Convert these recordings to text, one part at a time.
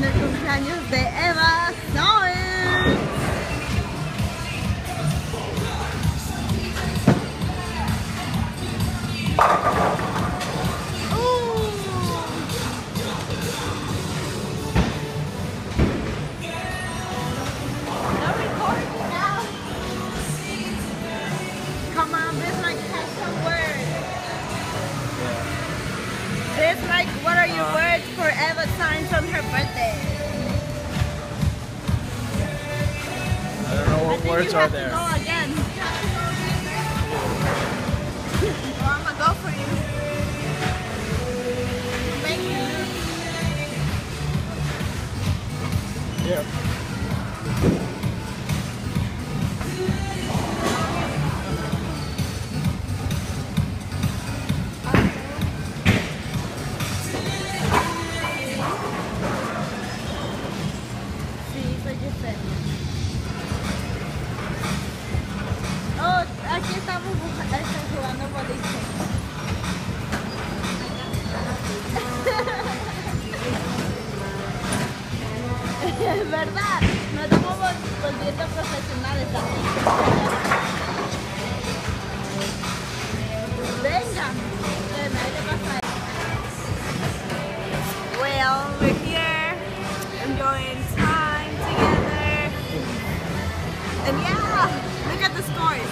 en el cumpleaños de Eva Sowers. No recording now. Come on, this like has some words. This like, what are your words for Eva signs on her birthday? I don't know what words are there. Go again. Well, I'm gonna go for you. Thank you. Yeah. Sí, soy Giselle. Oh, aquí estamos jugando boliche. Es verdad, nos estamos volviendo profesionales aquí. Venga, que nadie pasa. Well, we're here enjoying time together. And yeah, look at the scores.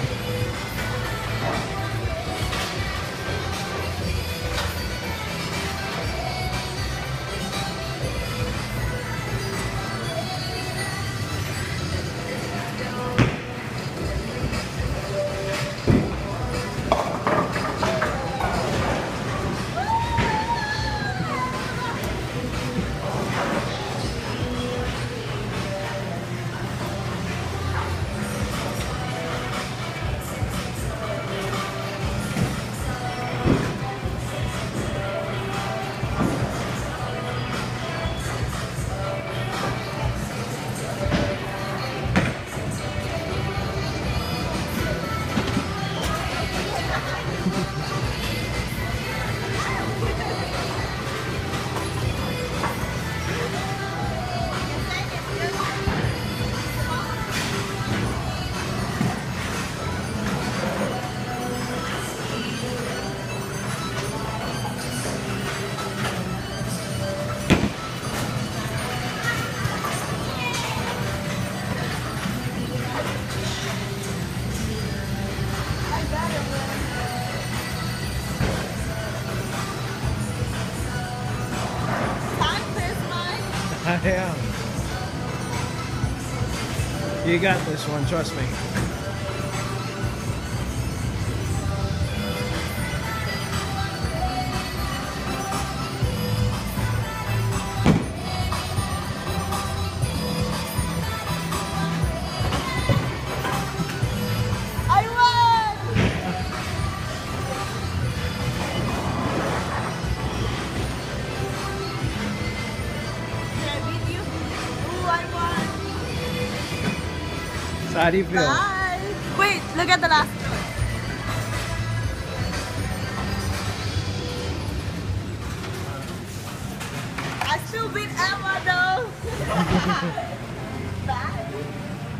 I am. You got this one, trust me. I won! Did I beat you? Ooh, I won. So how do you feel? Bye. Wait, look at the last one. I still beat Emma though.